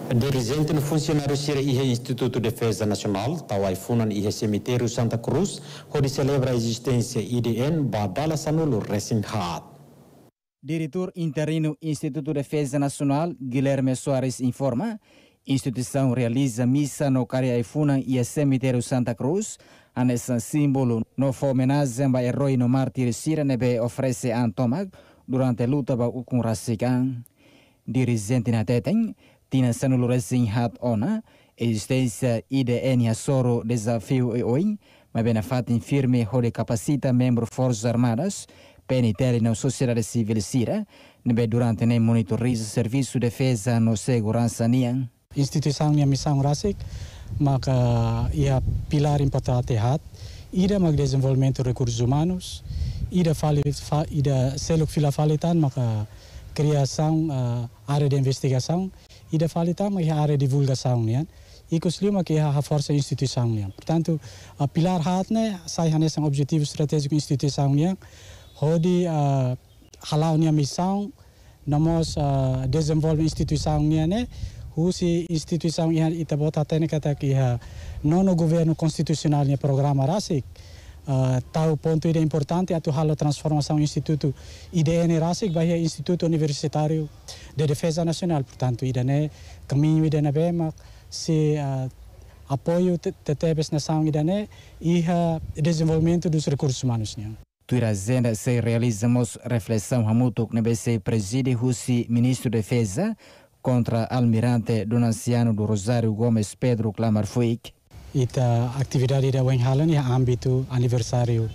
Dirigente no funcionário Sira e Instituto de Defesa Nacional, Tawaifunan e Cemitério Santa Cruz, onde celebra a existência IDN Badala Sanulo recém-hat. Diretor interino Instituto de Defesa Nacional, Guilherme Soares, informa: instituição realiza missa no Cariaifuna e Cemitério Santa Cruz, a nesse símbolo no homenagem ao herói no mártir Sira nebe oferece a Antomag durante a luta com Rassikan. Dirigente na Teteng, Tina Sanulo recém-hat ona, existência IDN Soro desafio e oi, mas benefatim firme onde capacita membros Forças Armadas, PNTL na sociedade civil Sira, nebe durante o monitoriza serviço de defesa no segurança niang. Instituição nia missão rasik, maka ia pilar importante hat, ida mag desenvolvimento de recursos humanos, ida seluk filafalitan maka criação área de investigação, ida falitan maka área de divulgação nian. Ikos lima que a força instituição nian. Portanto, a pilar hat ne sai hanes objetivo estratégico instituição nian, hodi halau nia missão, namos desenvolve instituição nian ne. Usi instituição yang ita bota tene kata que nono governo constitucional ni programa rasik tau ponto ide importante atu halo transformação instituto IDN rasik bahia Instituto Universitário de Defesa Nacional. Portanto ida ne caminho ida na bema se apoio tetebes nação ida ne e desenvolvimento dos recursos humanos ni. Tuira zenda se realizamos reflexão hamutuk nebe se preside husi ministro de Defesa contra Almirante Donaciano do Rosário Gomes Pedro Clamar Fuik. Ita atividade da Wenhalan e âmbito aniversário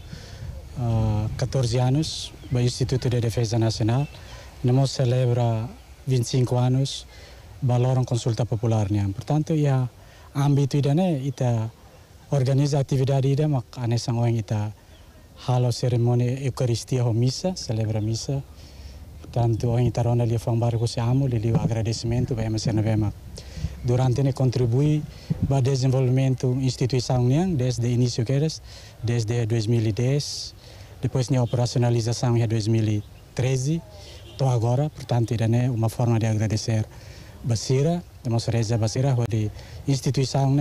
14 anos do Instituto de Defesa Nacional. Nós celebra 25 anos valoram consulta popular. Portanto, ia âmbito ida ne ita organiza atividade ida mak anesang oeng ita halo cerimônia Eucaristia ou missa, celebra missa. Portanto, a Itarona lhe foi um barco se amo, lhe agradecimento, vai ser na vema. Durante ele contribui para o desenvolvimento da instituição desde o início que desde 2010, depois a operacionalização em 2013, até agora. Portanto, é uma forma de agradecer Basira, demonstrar Basira, a instituição,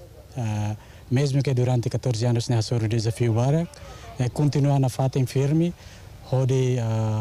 mesmo que durante 14 anos não foi o desafio para continuar na fata em firme, onde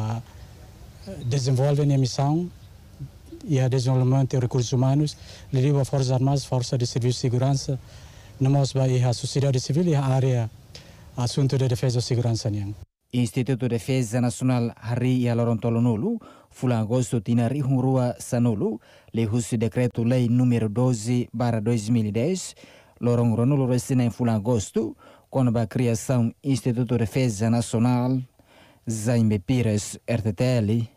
desenvolve a missão e a desenvolvimento de recursos humanos, liga a Forças Armadas, Força de Serviço de Segurança, nós a sociedade civil e a área assunto de defesa e segurança. Instituto de Defesa Nacional Hari e Lorontolonulu, fula agosto tinari hunrua sanulu, le husi decreto lei número 12/2010, lorong ronulu resina em fula agosto, quando a criação Instituto de Defesa Nacional, Zaime Pires, RTTL.